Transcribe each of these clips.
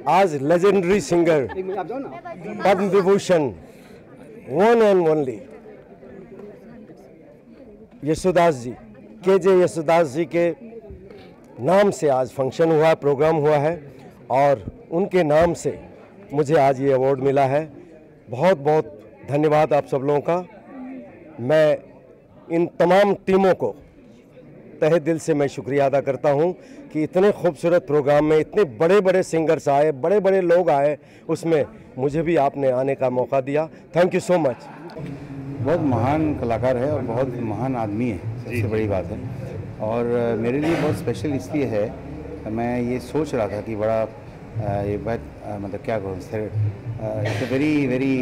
आज legendary singer Padma Vibhushan one and only Yesudas ji, K J. Yesudas ji के नाम से आज फंक्शन हुआ, प्रोग्राम हुआ है और उनके नाम से मुझे आज ये अवार्ड मिला है। बहुत बहुत धन्यवाद आप सब लोगों का। मैं इन तमाम टीमों को तहे दिल से मैं शुक्रिया अदा करता हूं कि इतने खूबसूरत प्रोग्राम में इतने बड़े बड़े सिंगर्स आए, बड़े बड़े लोग आए, उसमें मुझे भी आपने आने का मौका दिया। Thank you so much. बहुत महान कलाकार है और बहुत महान आदमी है, सबसे बड़ी बात है। और मेरे लिए बहुत स्पेशल इसलिए है, मैं ये सोच रहा था कि बड़ा ये बात मतलब क्या कहूँ, इट्स वेरी वेरी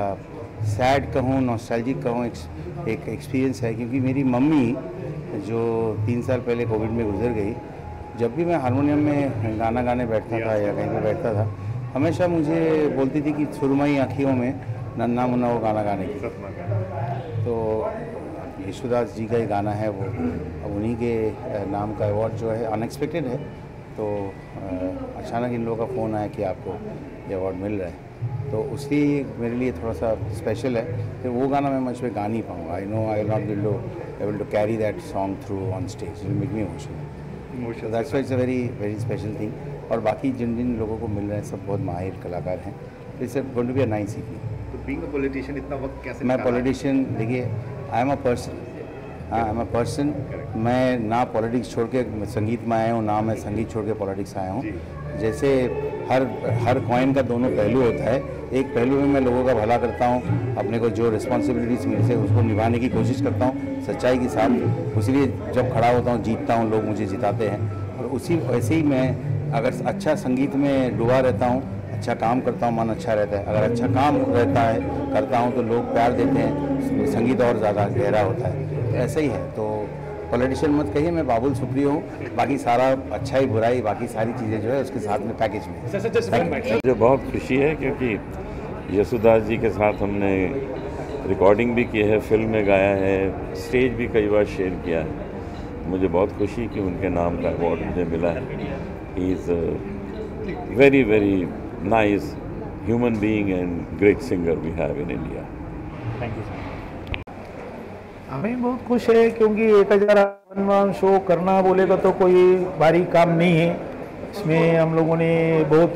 सैड कहूँ, नॉस्टैल्जिक कहूँ, एक एक्सपीरियंस है। क्योंकि मेरी मम्मी जो 3 साल पहले कोविड में गुजर गई, जब भी मैं हारमोनियम में गाना गाने बैठता था या कहीं पर बैठता था, हमेशा मुझे बोलती थी कि सुरमई आँखियों में नन्ना मुन्ना वो गाना गाने की। तो यशोदास जी का ही गाना है वो, अब उन्हीं के नाम का अवार्ड जो है अनएक्सपेक्टेड है। तो अचानक इन लोगों का फ़ोन आया कि आपको ये अवार्ड मिल रहा है, तो उसकी मेरे लिए थोड़ा सा स्पेशल है कि वो गाना मैं मंच पे गा नहीं पाऊँगा। I know I will not be able to carry that song through on stage, it will make me emotional. That's why it's a very very special thing. और बाकी जिन जिन लोगों को मिल रहे हैं सब बहुत माहिर कलाकार हैं। It's going to be a nice evening. तो बीइंग अ पॉलिटिशियन इतना वक्त कैसे? मैं पॉलिटिशियन, देखिए आई एम अ पर्सन, हाँ आई एम अ पर्सन। मैं ना पॉलिटिक्स छोड़ के संगीत में आया हूँ, ना मैं संगीत छोड़ के पॉलिटिक्स आया हूँ। जैसे हर कॉइन का दोनों पहलू होता है। एक पहलू में मैं लोगों का भला करता हूँ, अपने को जो रिस्पॉन्सिबिलिटीज़ मिलती है उसको निभाने की कोशिश करता हूँ सच्चाई के साथ। इसलिए जब खड़ा होता हूँ जीतता हूँ, लोग मुझे जिताते हैं। और उसी वैसे ही मैं अगर अच्छा संगीत में डूबा रहता हूँ, अच्छा काम करता हूँ, मन अच्छा रहता है। अगर अच्छा काम रहता है करता हूँ तो लोग प्यार देते हैं, संगीत और ज़्यादा गहरा होता है। ऐसा ही है। तो पॉलिटिशियन मत कहिए, मैं बाबुल सुप्रियो हूँ। बाकी सारा अच्छाई बुराई बाकी सारी चीज़ें जो है उसके साथ में पैकेज में। मुझे बहुत खुशी है क्योंकि यशोदास जी के साथ हमने रिकॉर्डिंग भी की है, फिल्म में गाया है, स्टेज भी कई बार शेयर किया है। मुझे बहुत खुशी कि उनके नाम का अवार्ड मुझे मिला है। He is very very nice human being and great singer we have in India. Thank you sir. हमें बहुत खुश है क्योंकि 1051वां शो करना बोलेगा तो कोई भारी काम नहीं है। इसमें हम लोगों ने बहुत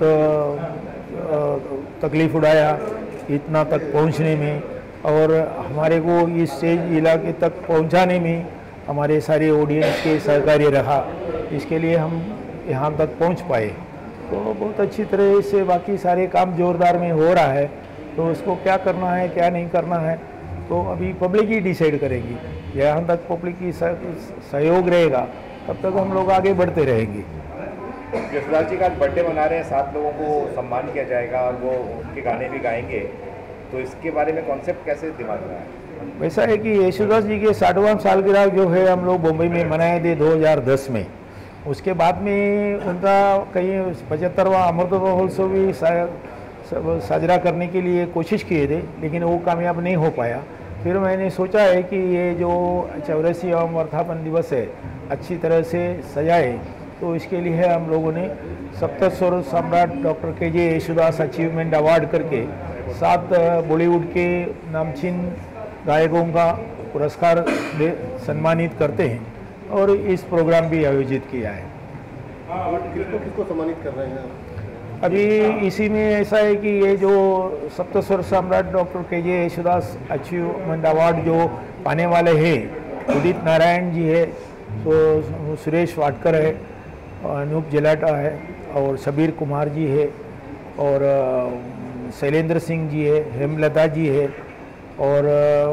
तकलीफ़ उठाया इतना तक पहुंचने में, और हमारे को इस स्टेज इलाके तक पहुंचाने में हमारे सारे ऑडियंस के सहकार्य रहा। इसके लिए हम यहाँ तक पहुंच पाए। तो बहुत अच्छी तरह से बाकी सारे काम जोरदार में हो रहा है। तो उसको क्या करना है क्या नहीं करना है तो अभी पब्लिक ही डिसाइड करेगी। यहाँ तक पब्लिक की सहयोग रहेगा तब तक हम लोग आगे बढ़ते रहेंगे। यशोदास जी का बर्थडे मना रहे हैं, 7 लोगों को सम्मान किया जाएगा और वो उनके गाने भी गाएंगे, तो इसके बारे में कॉन्सेप्ट कैसे दिमाग में आया? वैसा है कि यशोदास जी के 60वां सालगिरह जो है हम लोग मुंबई में मनाए थे 2010 में। उसके बाद में उनका कहीं 75वां अमृत महोत्सव भी साजरा करने के लिए कोशिश किए थे, लेकिन वो कामयाब नहीं हो पाया। फिर मैंने सोचा है कि ये जो 84वां वर्धापन दिवस है अच्छी तरह से सजाए, तो इसके लिए हम लोगों ने सप्तस्वर सम्राट doctor K J. Yesudas achievement award करके 7 बॉलीवुड के नामचीन गायकों का पुरस्कार सम्मानित करते हैं और इस प्रोग्राम भी आयोजित किया है। किसको सम्मानित कर रहे हैं? अभी इसी में ऐसा है कि ये जो सप्तस्वर सम्राट doctor K J. Yesudas achievement award जो पाने वाले हैं, उदित नारायण जी है, तो सुरेश वाडकर है, अनूप जलाटा है और सबीर कुमार जी है और शैलेंद्र सिंह जी है, हेमलता जी है और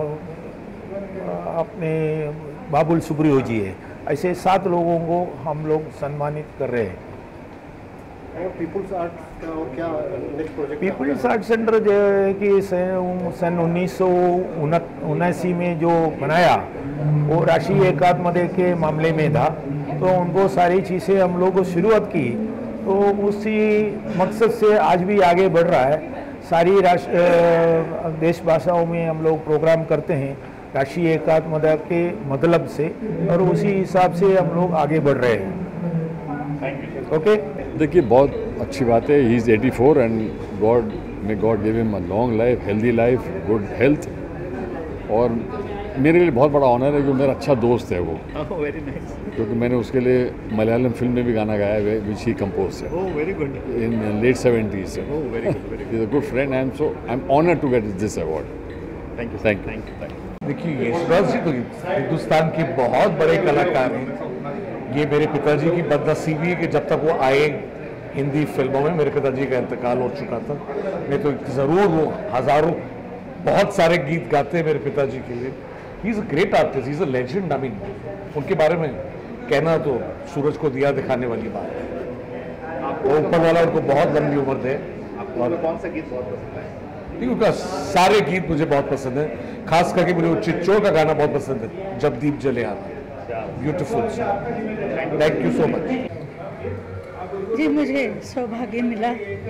अपने बाबुल सुप्रियो जी है। ऐसे 7 लोगों को हम लोग सम्मानित कर रहे हैं। पीपुल्स आर्ट का और क्या next project? People's art centre जो है कि सन 1979 में जो बनाया वो राष्ट्रीय एकात्मता के मामले में था, तो उनको सारी चीज़ें हम लोग शुरुआत की, तो उसी मकसद से आज भी आगे बढ़ रहा है। सारी देश भाषाओं में हम लोग प्रोग्राम करते हैं राष्ट्रीय एकात्मता के मतलब से, और उसी हिसाब से हम लोग आगे बढ़ रहे हैं। ओके देखिए बहुत अच्छी बात है. He is 84 and God give him a long life, healthy life, good health. और मेरे लिए बहुत बड़ा ऑनर है कि मेरा अच्छा दोस्त है वो. Very nice. क्योंकि मैंने उसके लिए मलयालम फिल्म में भी गाना गाया है विच ही कंपोज है. Very good. In late 70s. Very good. He is a good friend. I am honoured to get this award. Thank you. Thank you. देखिए यशदास जी तो हिंदुस्तान के बहुत बड़े कलाकार हैं. ये मेरे पिताजी की बदनसीबी है कि जब तक वो आए हिंदी फिल्मों में मेरे पिताजी का इंतकाल हो चुका था. नहीं तो ज़रूर वो हज़ारों बहुत सारे गीत गाते हैं मेरे पिताजी के लिए. He is a great artist, he is a legend. I mean उनके बारे में कहना तो सूरज को दिया दिखाने वाली बात है. वो ऊपर वाला उनको बहुत लंबी उम्र दे. आपको कौन सा गीत बहुत पसंद है? उनका सारे गीत मुझे बहुत पसंद है. खास करके मुझे वो चिच्चोर का गाना बहुत पसंद है, जब दीप जले आना. Beautiful. Thank you so much. जी मुझे सौभाग्य मिला.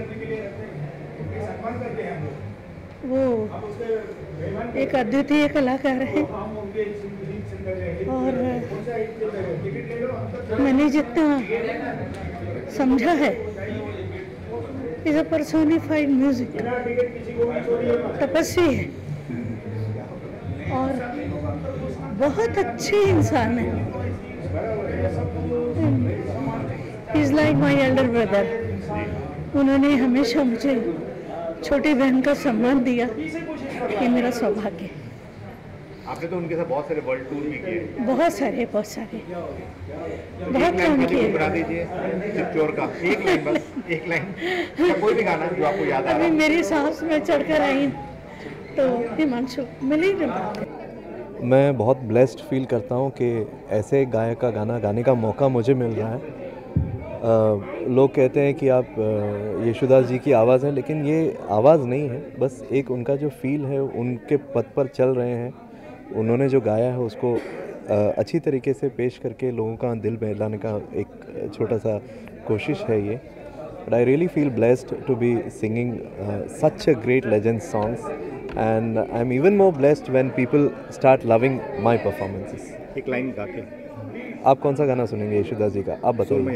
वो एक अद्वितीय कलाकार है और मैंने जितना समझा है इज अ पर्सोनिफाइड म्यूजिक. तपस्वी है और बहुत अच्छे इंसान है. Is like my elder brother. उन्होंने हमेशा मुझे छोटी बहन का सम्मान दिया. ये मेरा सौभाग्य. आपने तो उनके साथ बहुत सारे वर्ल्ड टूर भी किए. बहुत सारे बहुत काम किए. बना दीजिए चिच्चोर का एक लाइन, बस एक लाइन, कोई भी गाना जो आपको याद आ रहा अभी मेरी सांस में चढ़कर आई तो हिमांशु मिल ही नहीं. मैं बहुत ब्लेस्ड फील करता हूँ कि ऐसे गायक का गाना गाने का मौका मुझे मिल रहा है. लोग कहते हैं कि आप येशुदास जी की आवाज़ है, लेकिन ये आवाज़ नहीं है, बस एक उनका जो फील है, उनके पथ पर चल रहे हैं. उन्होंने जो गाया है उसको अच्छी तरीके से पेश करके लोगों का दिल बहलाने का एक छोटा सा कोशिश है ये. But I really feel blessed to be singing such a great legend songs, and I'm even more blessed when people start loving my performances. एक लाइन गा के. आप कौन सा गाना सुनेंगे येशुदास जी का? आप बताइए.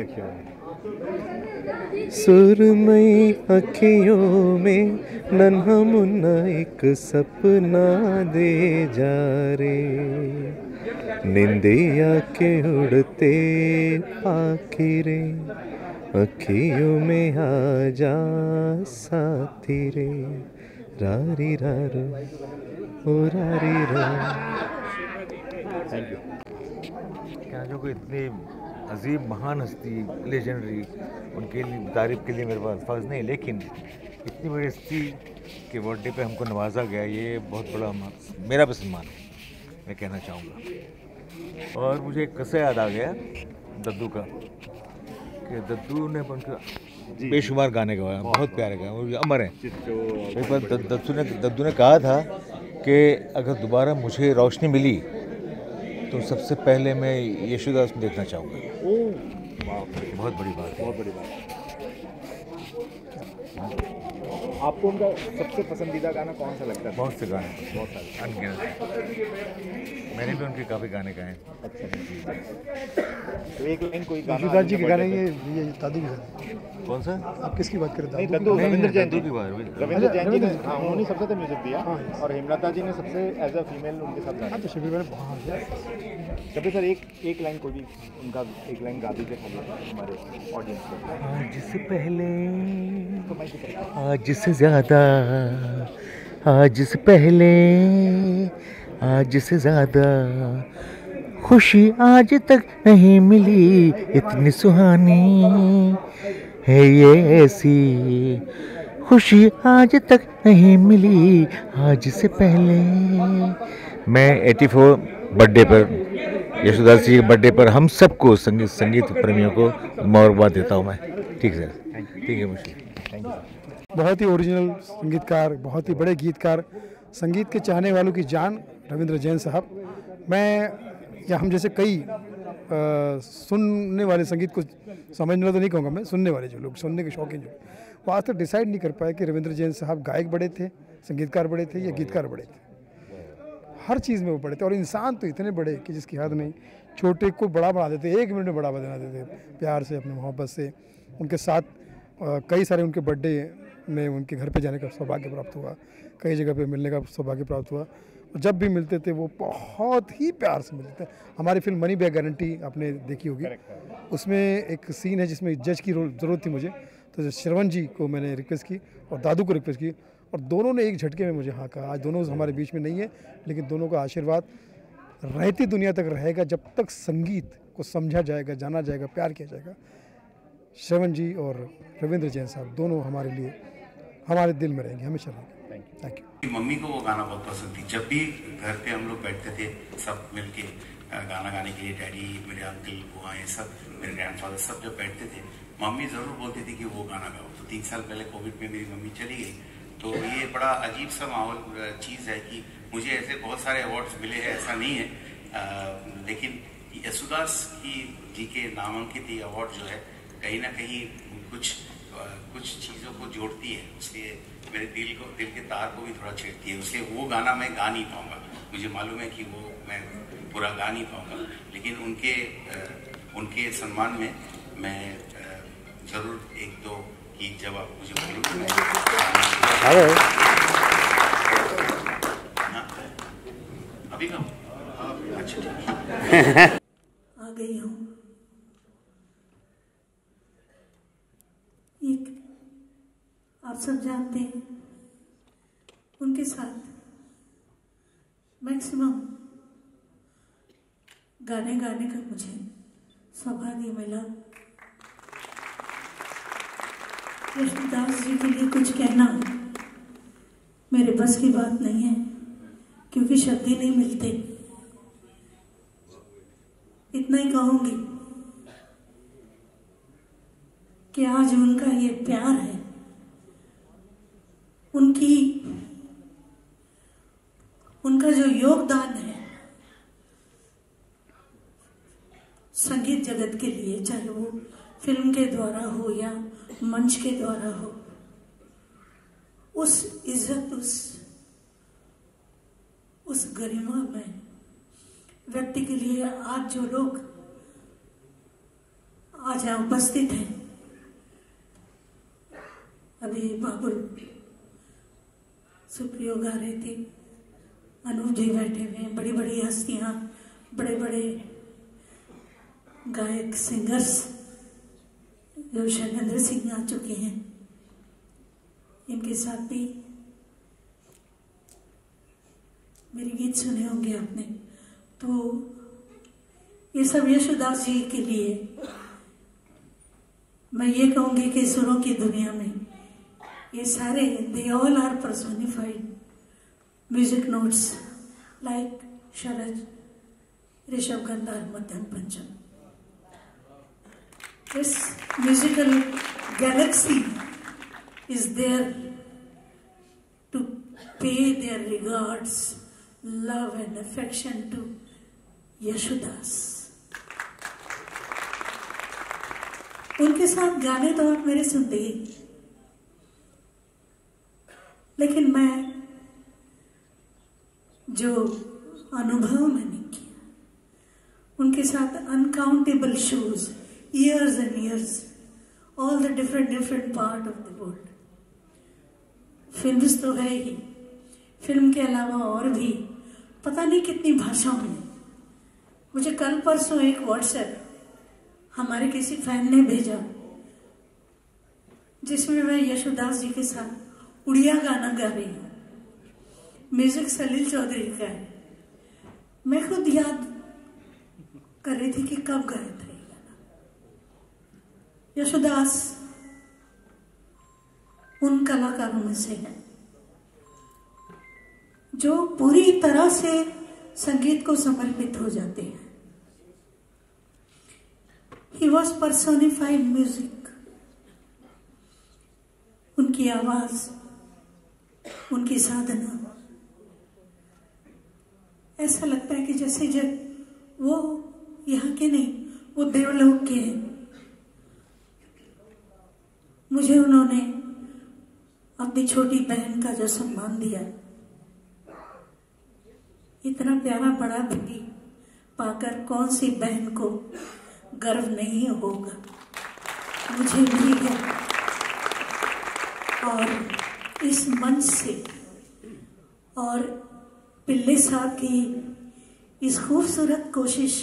सुरमई सुरमई अखियों में नन्हा मुन्ना एक सपना दे जा रे, निंदिया के उड़ते पाखी रे, अखियों में आ जा साथी रे, रारी रारो ओ रारी रा. Thank you. क्या जो कोई इतनी अजीब महान हस्ती लेजेंडरी, उनके लिए तारीफ के लिए मेरे पास अल्फाज नहीं, लेकिन इतनी बड़ी हस्ती के बर्थडे पे हमको नवाजा गया, ये बहुत बड़ा मेरा भी सम्मान है, मैं कहना चाहूँगा. और मुझे एक किस्सा याद आ गया दद्दू का, कि दद्दू ने उनका बेशुमार गाने गवाया, बहुत प्यारे गाए, वो अमर हैं. एक बार दद्दू ने कहा था कि अगर दोबारा मुझे रोशनी मिली तो सबसे पहले मैं येशुदास को देखना चाहूँगा. बहुत बड़ी बात है. बहुत बड़ी बात. आपको उनका सबसे पसंदीदा गाना कौन सा लगता है? बहुत से गाने, बहुत सारे. अनगिनत. मैंने भी उनके काफ़ी गाने गाए. तो एक लाइन कोई गाना. येशुदास जी के गाने ये दादू के साथ. कौन सा? आप किसकी बात कर रहे नहीं, थे? दद्दू रविंद्र जैन जी. की बात. रविंद्र जैन जी ने, हाँ, उन्होंने सबसे ज़्यादा म्यूजिक दिया. और हेमलता जी ने सबसे एज अ फीमेल उनके साथ गाया. तो शिविर में कभी सर एक लाइन कोई भी उनका एक लाइन गा दीजिए खाली हमारे ऑडियंस को. आज से पहले, आज से ज़्यादा, आज से पहले, आज से ज़्यादा खुशी आज तक नहीं मिली, इतनी सुहानी है ये ऐसी खुशी आज तक नहीं मिली, आज से पहले. मैं 84 बर्थडे पर, येशुदास जी के बर्थडे पर हम सबको संगीत प्रेमियों को मुबारकबाद देता हूँ मैं. ठीक है सर, ठीक है. मुझे बहुत ही ओरिजिनल संगीतकार, बहुत ही बड़े गीतकार, संगीत के चाहने वालों की जान रविंद्र जैन साहब. मैं या हम जैसे कई सुनने वाले, संगीत को समझने वाला तो नहीं कहूँगा मैं, सुनने वाले जो लोग, सुनने के शौकीन जो, वो आज तक डिसाइड नहीं कर पाए कि रविंद्र जैन साहब गायक बड़े थे, संगीतकार बड़े थे या गीतकार बड़े थे. हर चीज़ में वो बड़े थे और इंसान तो इतने बड़े कि जिसकी हद नहीं. छोटे को बड़ा बना देते, 1 मिनट में बड़ा बना देते, प्यार से, अपने मोहब्बत से. उनके साथ कई सारे उनके बर्थडे में उनके घर पे जाने का सौभाग्य प्राप्त हुआ, कई जगह पे मिलने का सौभाग्य प्राप्त हुआ। और जब भी मिलते थे वो बहुत ही प्यार से मिलते थे। हमारी फिल्म मनी बैक गारंटी आपने देखी होगी, उसमें एक सीन है जिसमें जज की ज़रूरत थी मुझे, तो श्रवण जी को मैंने रिक्वेस्ट की और दादू को रिक्वेस्ट की, और दोनों ने एक झटके में मुझे हाँ कहा। आज दोनों हमारे बीच में नहीं है, लेकिन दोनों का आशीर्वाद रहती दुनिया तक रहेगा जब तक संगीत को समझा जाएगा, जाना जाएगा, प्यार किया जाएगा। श्रवण जी और रविंद्र जैन साहब दोनों हमारे लिए हमारे दिल में रहेंगे, हमेशा रहेंगे। Thank you. मम्मी को वो गाना बहुत पसंद थी। जब भी घर पे हम लोग बैठते थे सब मिलके गाना गाने के लिए, डैडी, मेरे अंकल, बुआएं, सब मेरे ग्रैंडफादर सब जब बैठते थे, मम्मी ज़रूर बोलती थी कि वो गाना गाओ। तो 3 साल पहले कोविड में मेरी मम्मी चली गई, तो ये बड़ा अजीब सा माहौल चीज़ है कि मुझे ऐसे बहुत सारे अवार्ड्स मिले हैं, ऐसा नहीं है, लेकिन यशुदास जी के नामांकित ये अवार्ड जो है कहीं ना कहीं कुछ चीज़ों को जोड़ती है, उसके मेरे दिल के तार को भी थोड़ा छेड़ती है। उसके वो गाना मैं गा नहीं पाऊंगा, मुझे मालूम है कि वो मैं पूरा गा नहीं पाऊंगा, लेकिन उनके सम्मान में मैं ज़रूर 1-2 गीत जब आप मुझे बोलेंगे अभी गाऊं। अच्छा ठीक आ गई हूँ। आप सब जानते हैं उनके साथ मैक्सिमम गाने गाने का मुझे सौभाग्य मिला। यशुदास जी के लिए कुछ कहना मेरे बस की बात नहीं है, क्योंकि शब्द ही नहीं मिलते। इतना ही कहूंगी कि आज उनका ये प्यार है, उनका जो योगदान है संगीत जगत के लिए, चाहे वो फिल्म के द्वारा हो या मंच के द्वारा हो, उस इज्जत, उस गरिमा में व्यक्ति के लिए आज जो लोग आज यहाँ उपस्थित हैं, अभी बाबुल सुप्रियो गा रहे थे, अनूप जी बैठे हुए हैं, बड़ी बड़ी हस्तियां, बड़े बड़े गायक सिंगर्स जो शैलेंद्र सिंह आ चुके हैं, इनके साथ भी मेरे गीत सुने होंगे आपने। तो ये सब यशुदास जी के लिए मैं ये कहूंगी कि सुरों की दुनिया में ये सारे they all are personified music notes like Sharaj, Rishabh, Gandhar, Madhyam, Pancham. This musical galaxy is there to pay their regards, love and affection to Yesudas. उनके साथ गाने तो आप मेरे सुनते ही, लेकिन मैं जो अनुभव मैंने किया उनके साथ, uncountable shows, years and years, all the different part of the world. Films तो है ही, फिल्म के अलावा और भी पता नहीं कितनी भाषाओं में। मुझे कल परसों एक व्हाट्सएप हमारे किसी फैन ने भेजा जिसमें मैं यशुदास जी के साथ उड़िया गाना गा रही हूँ। म्यूजिक सलील चौधरी का है। मैं खुद याद कर रही थी कि कब गाया था ये गाना। यशुदास उन कलाकारों में से है जो पूरी तरह से संगीत को समर्पित हो जाते हैं। He was personified music. उनकी आवाज, उनकी साधना, ऐसा लगता है कि जैसे जब वो यहाँ के नहीं, वो देवलोक के हैं। मुझे उन्होंने अपनी छोटी बहन का जो सम्मान दिया, इतना प्यारा बड़ा बेटी पाकर कौन सी बहन को गर्व नहीं होगा। मुझे भी है और इस मंच से और पिल्ले साहब की इस खूबसूरत कोशिश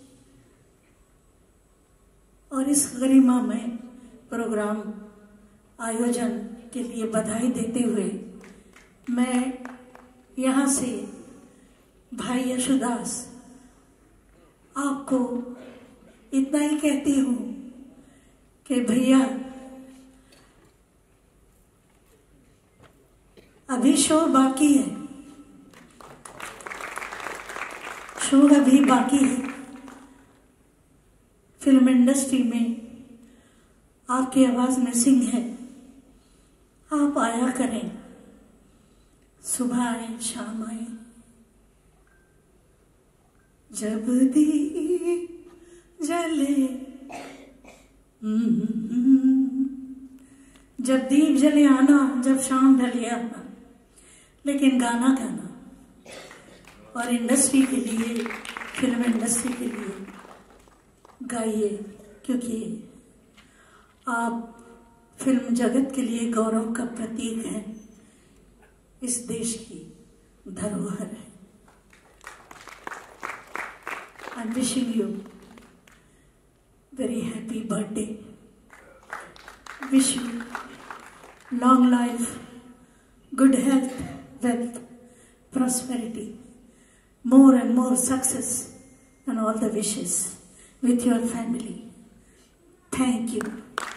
और इस गरिमामय प्रोग्राम आयोजन के लिए बधाई देते हुए मैं यहाँ से भाई यशुदास आपको इतना ही कहती हूँ कि भैया अभी शो बाकी है, शो अभी बाकी है। फिल्म इंडस्ट्री में आपकी आवाज मिसिंग है। आप आया करें, सुबह आए शाम आए। जब दीप जले जब दीप जले आना, जब शाम ढले आना, लेकिन गाना गाना और इंडस्ट्री के लिए, फिल्म इंडस्ट्री के लिए गाइए, क्योंकि आप फिल्म जगत के लिए गौरव का प्रतीक हैं, इस देश की धरोहर है। I am wishing you very happy birthday. Wish you long life, good health, wealth, prosperity, more and more success, and all the wishes with your family. Thank you.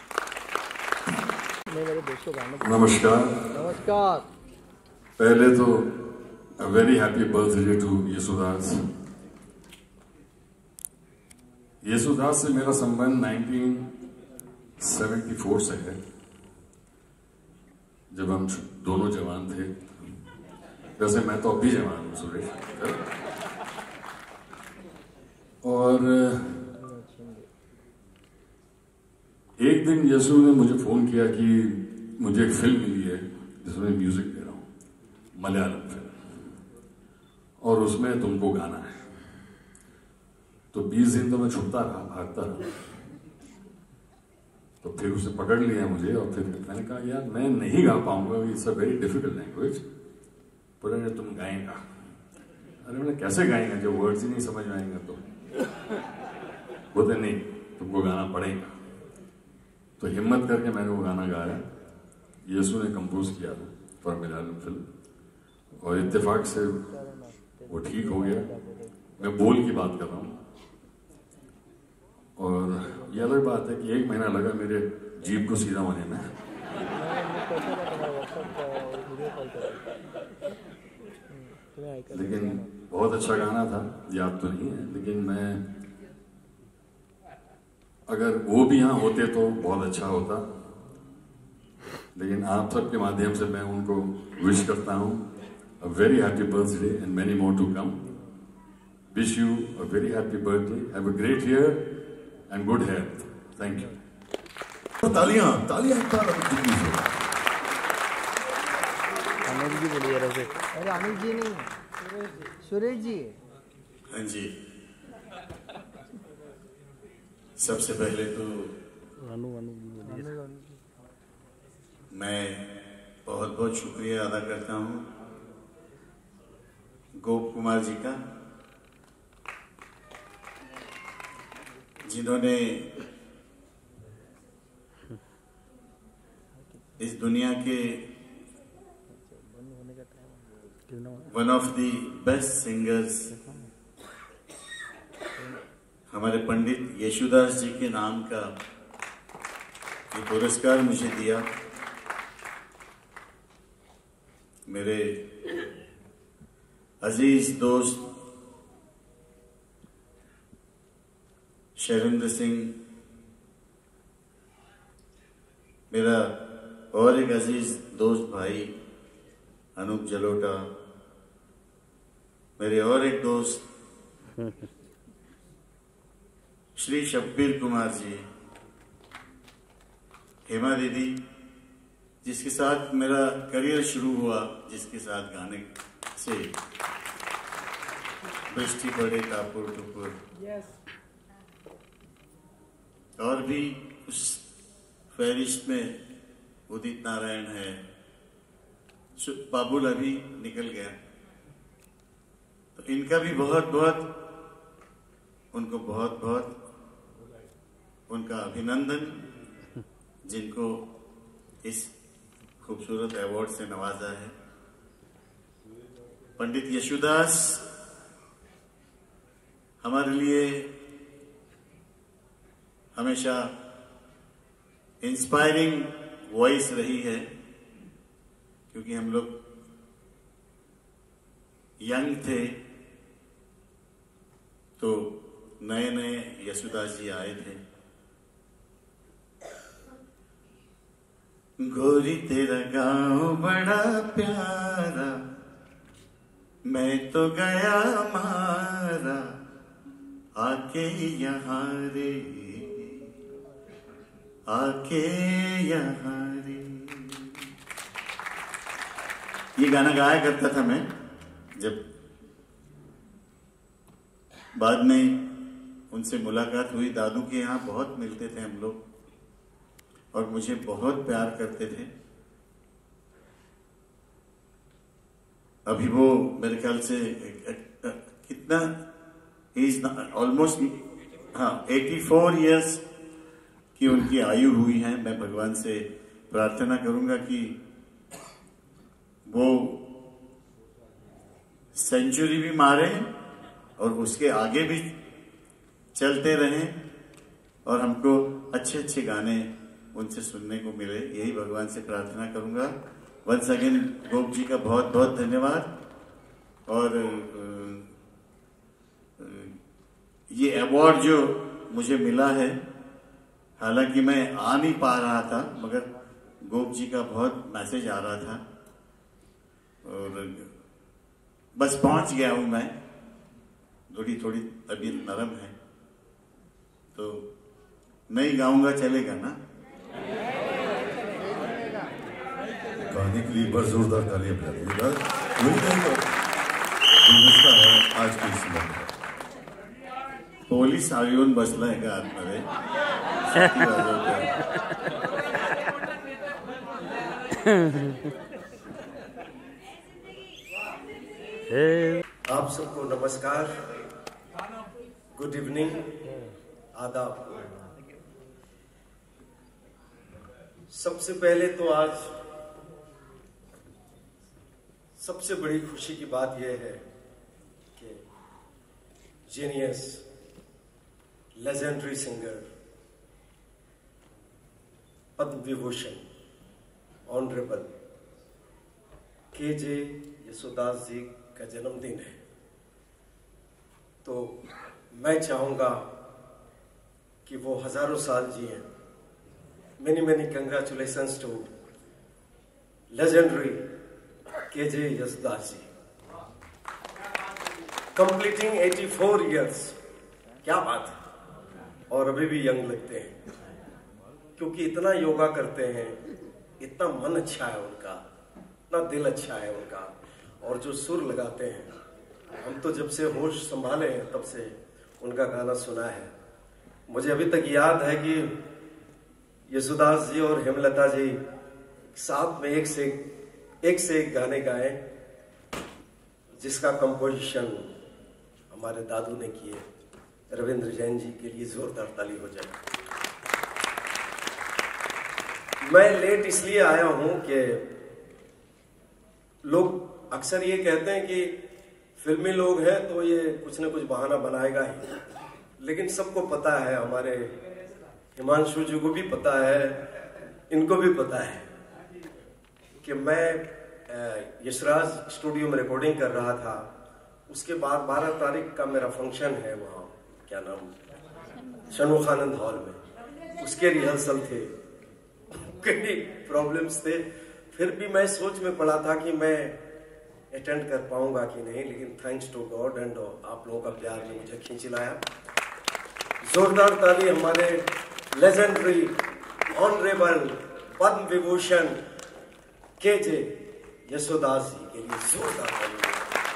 नमस्कार। नमस्कार। पहले तो a very happy birthday to Yesudas. Yesudas से मेरा संबंध 1974 से है, जब हम दोनों जवान थे। वैसे मैं तो अभी जवान हूँ सुरेश, और एक दिन यशु ने मुझे फोन किया कि मुझे एक फिल्म मिली है जिसमें म्यूजिक दे रहा हूँ, मलयालम फिल्म, और उसमें तुमको गाना है। तो 20 दिन तो मैं छुपता रहा, भागता रहा। तो फिर उसे पकड़ लिया मुझे, और फिर मैंने कहा यार मैं नहीं गा पाऊंगा, it's a very difficult language. बोले तुम गाएगा। अरे मैंने कैसे गाएगा जब वर्ड्स ही नहीं समझ में आएंगे तो। बोलते नहीं, तुमको गाना पड़ेगा। तो हिम्मत करके मैंने वो गाना गाया। यीशु ने कंपोज किया था फॉर मलयालम फिल्म, और इत्तेफाक से वो ठीक हो गया। मैं बोल की बात कर रहा हूँ, और ये अलग बात है कि 1 महीना लगा मेरे जीभ को सीधा होने में। लेकिन बहुत अच्छा गाना था, याद तो नहीं है, लेकिन मैं अगर वो भी यहाँ होते तो बहुत अच्छा होता। लेकिन आप सबके माध्यम से मैं उनको विश करता हूँ a very happy birthday and many more to come. Wish you a very happy birthday, have a great year and good health. Thank you. तालियां तालियां अनिल जी बोलिए रहे। अरे अनिल जी नहीं, सुरेश जी। हाँ जी, सबसे पहले तो मैं बहुत बहुत शुक्रिया अदा करता हूँ गोप कुमार जी का, जिन्होंने इस दुनिया के one of the best singers हमारे पंडित येशुदास जी के नाम का ये पुरस्कार मुझे दिया। मेरे अजीज दोस्त शैलेंद्र सिंह, मेरा और एक अजीज दोस्त भाई अनूप जलोटा, मेरे और एक दोस्त श्री शब्बीर कुमार जी, हेमा दीदी जिसके साथ मेरा करियर शुरू हुआ, जिसके साथ गाने से बृष्टि पड़े टापुर टुपुर, और भी उस फहरिस्त में उदित नारायण है, बाबुल अभी निकल गया, तो इनका भी बहुत बहुत उनका अभिनंदन, जिनको इस खूबसूरत अवार्ड से नवाजा है। पंडित यशुदास हमारे लिए हमेशा इंस्पायरिंग वॉइस रही है, क्योंकि हम लोग यंग थे तो नए नए यशुदास जी आए थे। गोरी तेरा गांव बड़ा प्यारा, मैं तो गया मारा, आके यहाँ रे, आके यहाँ रे। ये गाना गाया करता था मैं, जब बाद में उनसे मुलाकात हुई। दादू के यहाँ बहुत मिलते थे हम लोग और मुझे बहुत प्यार करते थे। अभी वो मेरे ख्याल से कितना इज ऑलमोस्ट 84 इयर्स की उनकी आयु हुई है। मैं भगवान से प्रार्थना करूंगा कि वो सेंचुरी भी मारे और उसके आगे भी चलते रहें और हमको अच्छे अच्छे गाने उनसे सुनने को मिले, यही भगवान से प्रार्थना करूंगा। वंस अगेन गोप जी का बहुत बहुत धन्यवाद। और ये अवार्ड जो मुझे मिला है, हालांकि मैं आ नहीं पा रहा था, मगर गोप जी का बहुत मैसेज आ रहा था और बस पहुंच गया हूं मैं। थोड़ी तबीयत नरम है तो नहीं गाऊंगा, चलेगा ना? गाने के लिए बड़ा जोरदार तालियां बजाइएगा। है आज की इस मौके पोलीस येऊन बसलाय का आतमध्ये? आप सबको नमस्कार, गुड इवनिंग, आदाब। सबसे पहले तो आज सबसे बड़ी खुशी की बात यह है कि genius, legendary singer, Padma Vibhushan honourable K J. Yesudas ji का जन्मदिन है। तो मैं चाहूंगा कि वो हजारों साल जिए। Many congratulations to legendary K J. Yesudas ji, completing 84 years. क्या बात है, और अभी भी यंग लगते हैं, क्योंकि इतना योगा करते हैं, इतना मन अच्छा है उनका, इतना दिल अच्छा है उनका, और जो सुर लगाते हैं, हम तो जब से होश संभाले हैं तब से उनका गाना सुना है। मुझे अभी तक याद है कि यशुदास जी और हेमलता जी साथ में एक से एक गाने गाए, जिसका कंपोजिशन हमारे दादू ने किए। रविंद्र जैन जी के लिए जोरदार ताली हो जाए। मैं लेट इसलिए आया हूं कि लोग अक्सर ये कहते हैं कि फिल्मी लोग हैं तो ये कुछ न कुछ बहाना बनाएगा ही, लेकिन सबको पता है, हमारे हिमांशु जी को भी पता है, इनको भी पता है कि मैं यशराज स्टूडियो में रिकॉर्डिंग कर रहा था। उसके बाद 12 तारीख का मेरा फंक्शन है वहाँ, क्या नाम, शनमुखानंद हॉल में, उसके रिहर्सल थे। कई प्रॉब्लम्स थे, फिर भी मैं सोच में पड़ा था कि मैं अटेंड कर पाऊंगा कि नहीं, लेकिन थैंक्स टू गॉड एंड आप लोगों का प्यार ने मुझे खींच लाया। जोरदार ताली हमारे legendary honourable Padma Vibhushan K J. Yesudas ji के लिए जोरदार ताली।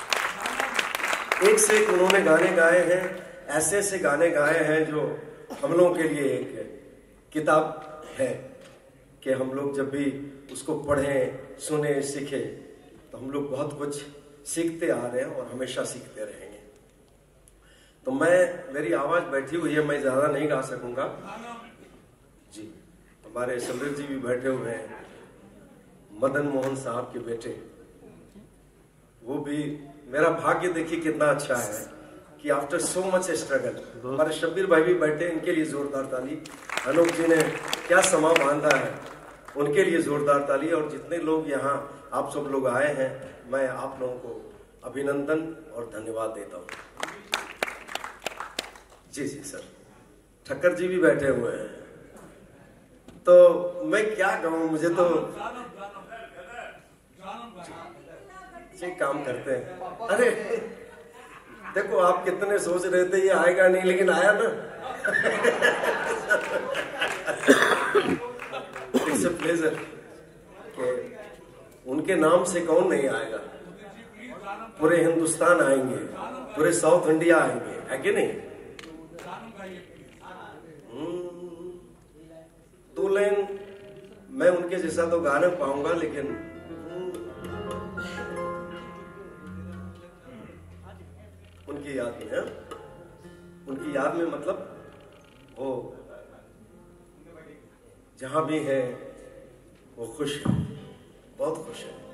एक से एक उन्होंने गाने गाए हैं, ऐसे ऐसे गाने गाए हैं जो हम लोगों के लिए एक किताब है कि हम लोग जब भी उसको पढ़ें, सुने, सीखें तो हम लोग बहुत कुछ सीखते आ रहे हैं और हमेशा सीखते रहेंगे। तो मेरी आवाज़ बैठी हुई है, मैं ज़्यादा नहीं गा सकूंगा जी। हमारे समीर जी भी बैठे हुए हैं, मदन मोहन साहब के बेटे, वो भी, मेरा भाग्य देखिए कितना अच्छा है कि आफ्टर सो मच स्ट्रगल, हमारे शब्बीर भाई भी बैठे, इनके लिए जोरदार ताली। अनूप जी ने क्या समा बांधा है, उनके लिए जोरदार ताली। और जितने लोग यहाँ आप सब लोग आए हैं, मैं आप लोगों को अभिनंदन और धन्यवाद देता हूँ। जी जी सर, ठक्कर जी भी बैठे हुए हैं, तो मैं क्या कहूँ, मुझे तो ये काम करते हैं। अरे देखो, आप कितने सोच रहे थे ये आएगा नहीं, लेकिन आया ना। इट्स अ प्लेजर कि उनके नाम से कौन नहीं आएगा। पूरे हिंदुस्तान आएंगे, पूरे साउथ इंडिया आएंगे, है कि नहीं? 2 लाइन मैं उनके जैसा तो गा नहीं पाऊंगा, लेकिन उनकी याद में है, उनकी याद में मतलब वो जहां भी है वो खुश है, बहुत खुश है।